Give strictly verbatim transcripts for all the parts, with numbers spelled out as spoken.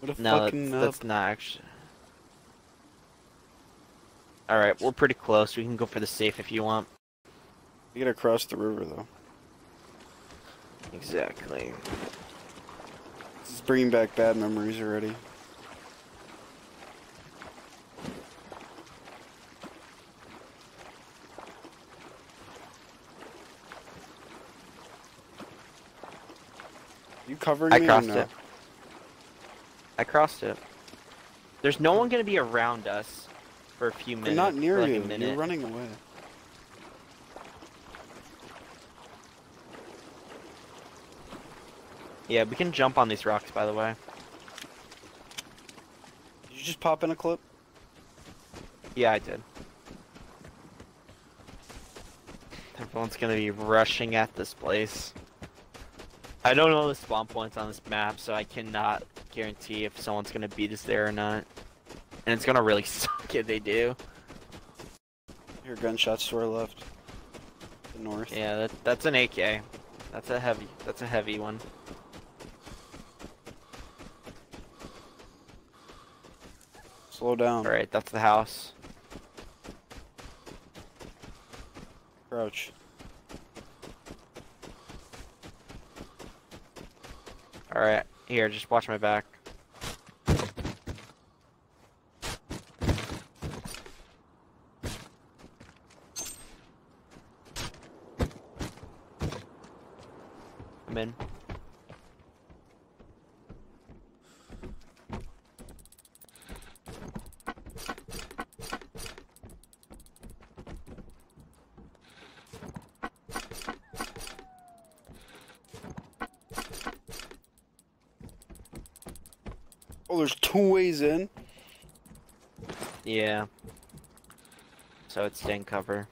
What a No, fucking that's, that's not actually. Alright, we're pretty close. We can go for the safe if you want. You gotta cross the river, though. Exactly. This is bringing back bad memories already. You covering I me crossed or no? it. I crossed it. There's no one gonna be around us for a few minutes. I'm not near like you. A You're running away. Yeah, we can jump on these rocks, by the way. Did you just pop in a clip? Yeah, I did. Everyone's gonna be rushing at this place. I don't know the spawn points on this map, so I cannot guarantee if someone's gonna beat us there or not. And it's gonna really suck if they do. Your gunshots to our left. The north. Yeah, that, that's an A K. That's a heavy. That's a heavy one. Slow down. Alright, that's the house. Crouch. Alright, here, just watch my back. I'm in. Oh, there's two ways in? Yeah. So it's staying cover.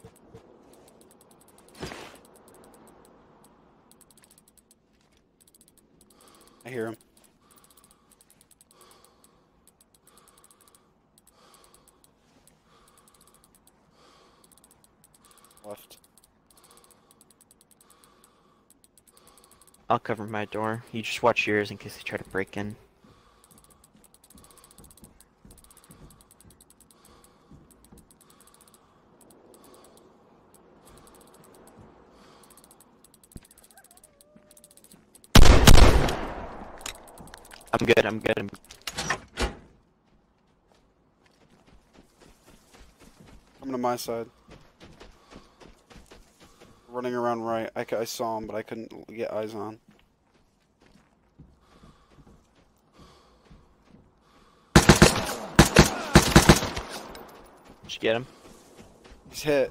I hear him. Left. I'll cover my door. You just watch yours in case they try to break in. I'm good, I'm good. I'm... Coming to my side. Running around right. I, I saw him, but I couldn't get eyes on. Did you get him? He's hit.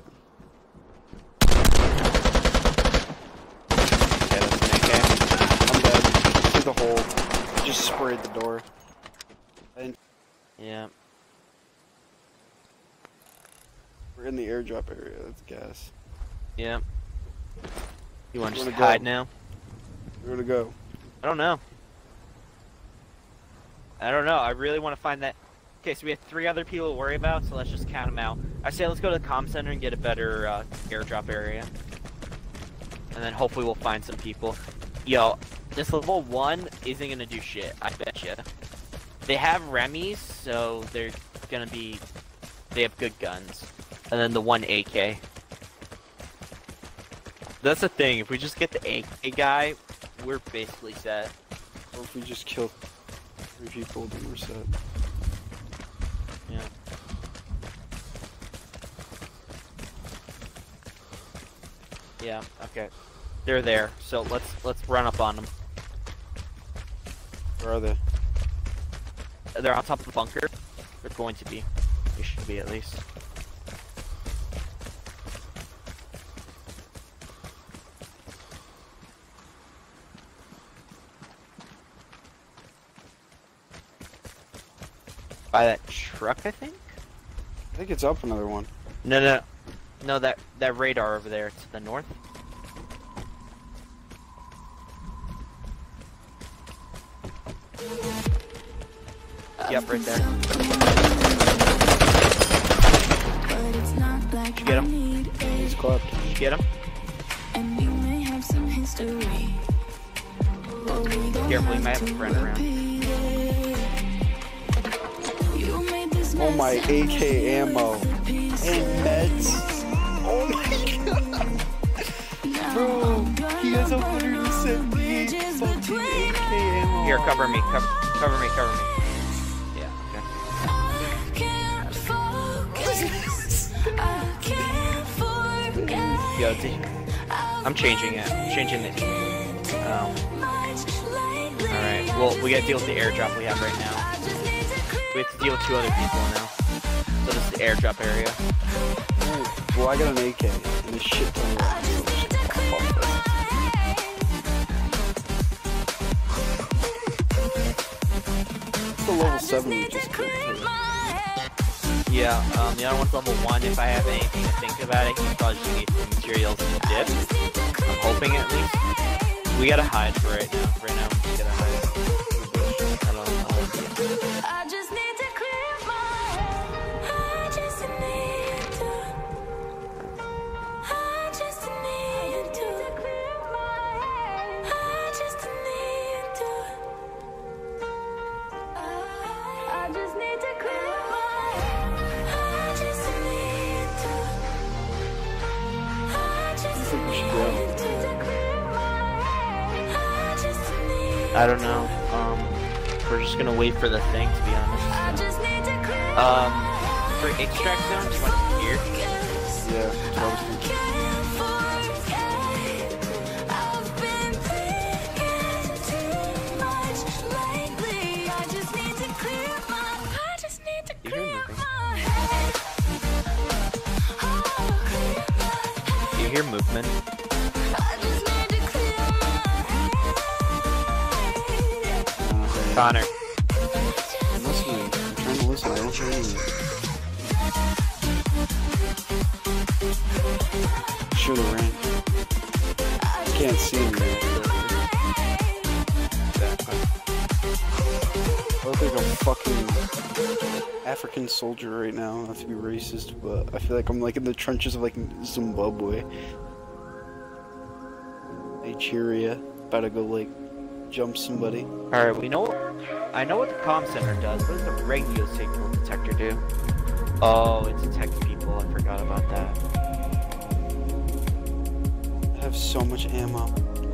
Yeah, that's an A K. I'm dead. Through the hole. I just sprayed the door. I didn't... Yeah. We're in the airdrop area. That's gas. Yeah. You want to just Wanna hide go? now? Where to go? I don't know. I don't know. I really want to find that. Okay, so we have three other people to worry about, so let's just count them out. I say let's go to the comm center and get a better uh, airdrop area. And then hopefully we'll find some people. Yo, this level one isn't going to do shit, I bet you. They have Remy's, so they're going to be... They have good guns. And then the one A K. That's the thing, if we just get the A K guy, we're basically set. Or if we just kill three people, then we're set. Yeah. Yeah, okay. They're there, so let's let's run up on them. Where are they? They're on top of the bunker. They're going to be. They should be at least. By that truck, I think? I think it's up another one. No, no. No, that, that radar over there to the north. Yep, right there. Did you get him? He's clapped. Did you get him? Careful, you might have a friend around. Oh my A K ammo. And meds. Oh my god. Bro, he has one hundred seventy-eight fucking A K ammo. Here, cover me, cover, cover me, cover me. Yeah, okay. Yo, d I'm changing it. I'm changing it. Um, Alright, well, we gotta deal with the airdrop we have right now. We have to deal with two other people now. So this is the airdrop area. Well, I got an A K and this shit ton of rounds, so just pop off this. It's the level seven we just killed too. Yeah, um, the other one's level one. If I have anything to think about it, he probably just needs some materials and dip. I'm hoping at least. We gotta hide for right now. Right now, we just gotta hide. I don't know. I just need to clear my head. I just need to. I just need to clear my head. I just need to. I just need to clear my head. I just need to. I just need to clear my head. I just need. I don't know. Um, we're just gonna wait for the thing, to be honest. I just need to clear. Um, for extract zones, you want to be here? Yeah, that's what I was thinking. You hear moving? You hear movement? Connor. I'm listening. I'm trying to listen. I don't hear anything. Sure the rain. I can't see him yet. I look like a fucking African soldier right now. Not to be racist, but I feel like I'm like in the trenches of like Zimbabwe. Nigeria. About to go like jump somebody. Alright, we know. I know what the comm center does. What does the radio signal detector do? Oh, it detects people. I forgot about that. I have so much ammo.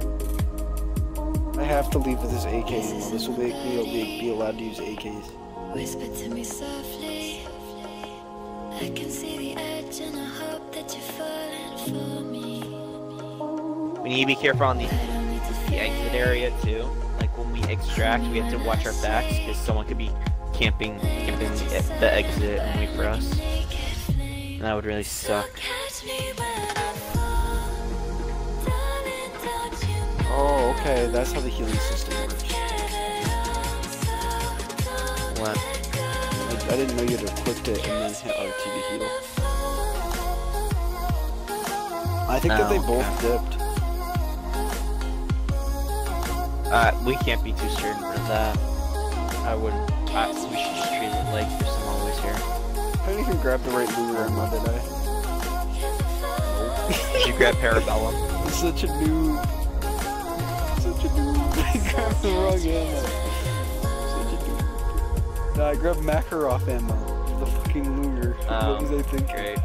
I have to leave with this A K ammo. This will make me be, be allowed to use A Ks. Whisper to me softly. I can see the edge and I hope that you're falling for me. We need to be careful on the, the exit area too. Like when we extract, we have to watch our backs because someone could be camping, camping the, the exit and wait for us. And that would really suck. Oh, okay. That's how the healing system works. What? I, I didn't know you had equipped it and then hit R T to heal. I think that they Oh, both okay. dipped. Uh, we can't be too certain for that. I wouldn't. I, we should just treat it like there's someone always here. I didn't even grab the right lure ammo, did I? You should grab Parabellum. I'm such a noob. Such a noob. I grabbed the wrong ammo. Such a noob. No, I grabbed Makarov ammo. The fucking lure. Oh, what was I thinking? Great.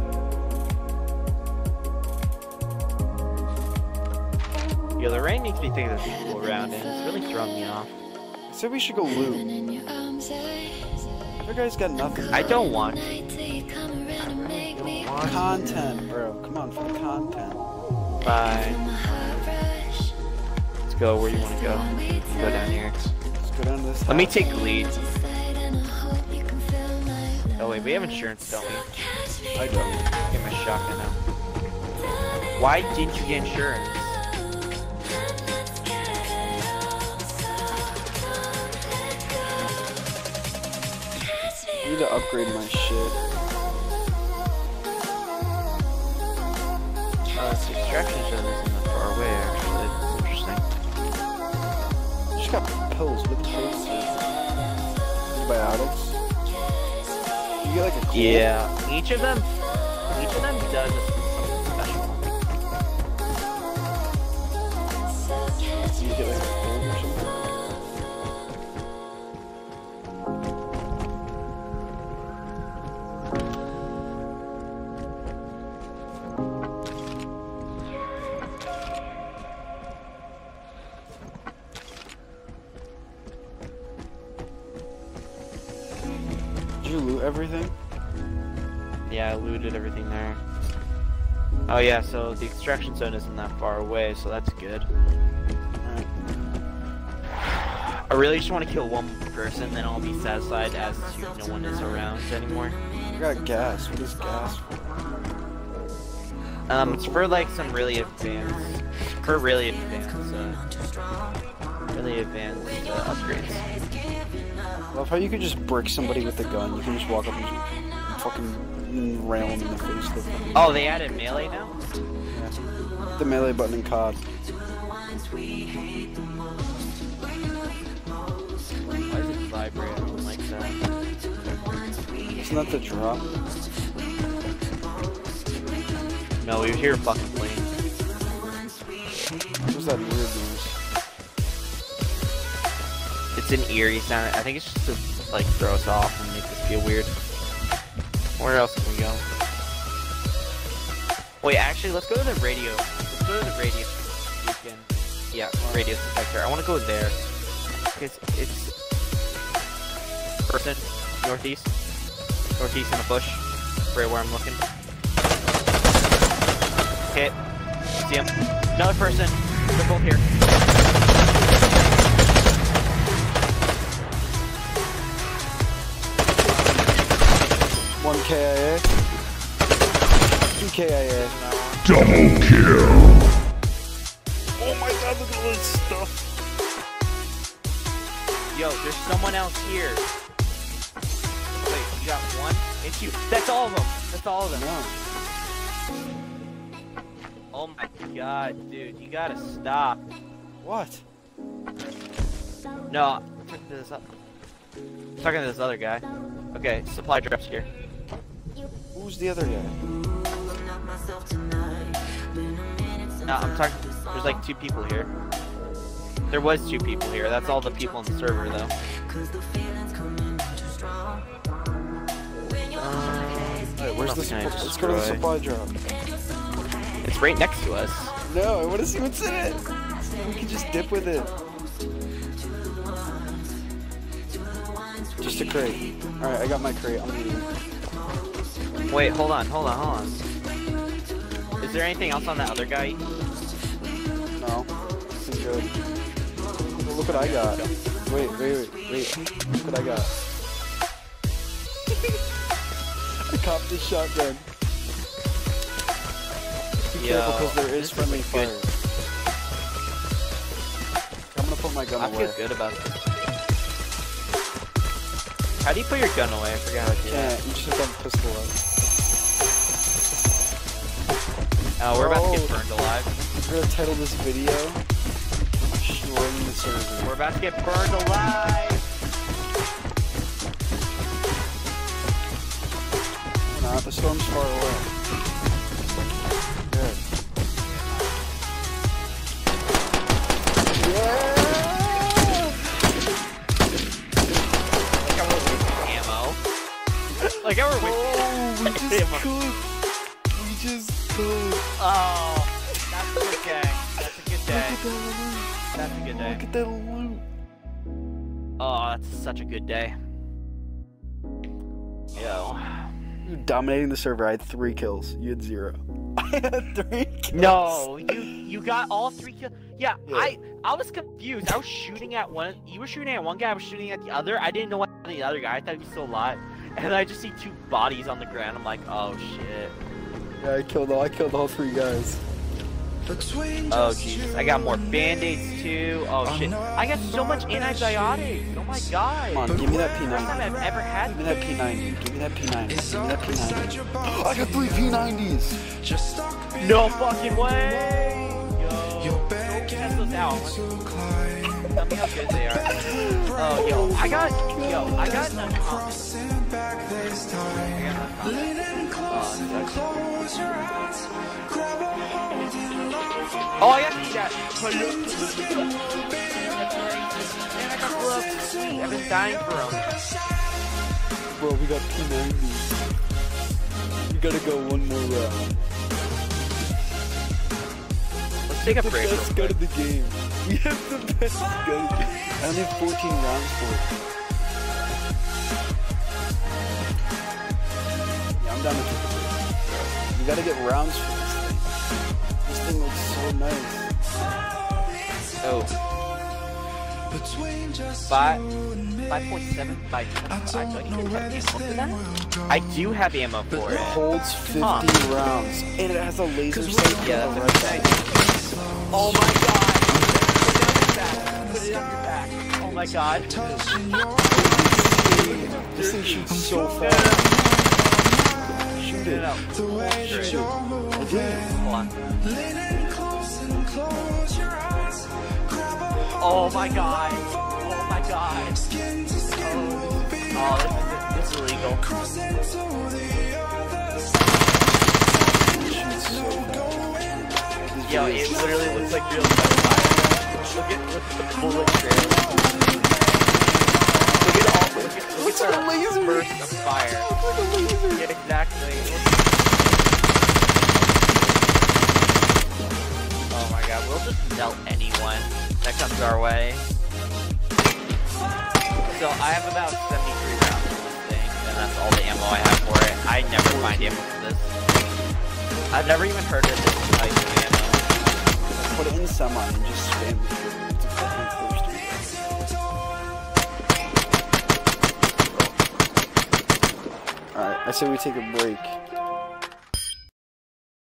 Yo, the rain makes me think there's people around and it's really throwing me off. I said we should go loot. Other guy's got nothing. I don't want. I don't want content, bro. Come on, for the content. Bye. Let's go where you want to go. Go down here. Let's go down this. Let me house. take the lead. Oh wait, we have insurance, don't we? I don't. Give me a shotgun now. Why didn't you get insurance? I need to upgrade my shit. Uh, this extraction zone isn't that far away, actually. Interesting. Just got pills. What the pills? Antibiotics. You get like a cold? Yeah, each of them, each of them does something special. Do you get like a cold or something? loot everything? Yeah, I looted everything there. Oh yeah, so the extraction zone isn't that far away, so that's good. Alright. I really just want to kill one person, then I'll be satisfied as to no one is around anymore. I got gas. What is gas for? Um, it's for like some really advanced, for really advanced, uh, really advanced uh, upgrades. I love how you could just brick somebody with a gun. You can just walk up and just fucking rail them in the face. With them. Oh, they added melee now? Yeah. The melee button in C O D. Why does it vibrate? I don't like that. Isn't that the drop? No, we were here fucking playing. What was that weird noise? It's an eerie sound. I think it's just to like throw us off and make us feel weird. Where else can we go? Wait, actually, let's go to the radio. Let's go to the radio beacon. Yeah, radio detector. I want to go there because it's person northeast, northeast in a bush, right where I'm looking. Hit. See him. Another person. They're both here. One K I A. Two K I A. Double kill. Oh my god, look at all this stuff. Yo, there's someone else here. Wait, you got one? It's you. That's all of them. That's all of them. No. Oh my god, dude, you gotta stop. What? No, I'm talking to this, I'm talking to this other guy. Okay, supply drops here. Who's the other guy? No, I'm talking. There's like two people here. There was two people here. That's all the people on the server, though. Alright, where's the supply? Let's go to the supply drop. It's right next to us. No, I want to see what's in it. We can just dip with it. Just a crate. Alright, I got my crate. I'm leaving. Wait, hold on, hold on, hold on. Is there anything else on that other guy? No. This is good. Well, look what I got. Wait, wait, wait, wait. Look what I got. I copped the shotgun. Be careful because there is friendly fire. Good. I'm gonna put my gun I away. feel good about this. How do you put your gun away? I forgot how to do Yeah, that. you just have to have a pistol out. Oh, we're about to get Oh. burned alive. We're gonna title this video Destroying the Server. We're about to get burned alive. Nah, the storm's far away. Good. Yeah! Like how we're Oh, we wasting just ammo. cooked. We just cooked. Oh, that's a good day. That's a good day. Look at that loot. That's a good day. Look at that loot. Oh, that's such a good day. Yo. You're dominating the server. I had three kills. You had zero. I had three kills. No, you you got all three kills. Yeah, Yeah. I I was confused. I was shooting at one. You were shooting at one guy. I was shooting at the other. I didn't know what the other guy. I thought he was still alive. And I just see two bodies on the ground. I'm like, oh shit. Yeah, I killed all. I killed all three guys. Oh Jesus, I got more band-aids too. Oh shit, I got so much antibiotics. Oh my god. Come on, give me that P First time ninety. I've ever had. Give me that P ninety. Give me that P ninety. Give me that P ninety. I got three P nineties. No fucking way. Yo, go test those out. Tell me how good they are. Oh yo, I got yo, I got an uncommon. I got an uncommon. Oh, I got that. And I got gloves. I've been dying for them. Bro, we got P nineties. We gotta go one more round. Let's take a break. Let's go to the game. We have the best gun. I only have fourteen rounds for it. I'm down to take a break. We gotta get rounds for this thing. This thing looks so nice. Oh. Five, five point seven, five point five. Do I even have ammo for that? I do have ammo for It it. holds fifty Huh. rounds, and it has a laser sight. Yeah, on the that's right right. side. Oh my god! Put it on your back. Put it on your back. Oh my god. This thing shoots so fast. Shoot Get it. it out. Shoot it. I did. Hold on. Oh my god. Oh my god. Oh, oh this, is, this is illegal. Yo, it literally looks like real gunfire. Look at, look at the bullet trail. Look at all, look at, look at the laser burst of fire. Yeah, exactly. Oh my god, we'll just melt anyone that comes our way. So I have about seventy-three rounds for this thing, and that's all the ammo I have for it. I never find ammo for this. I've never even heard of this type of ammo. Put it in semi and just spam it. It's a fucking thirst. Alright, I say we take a break.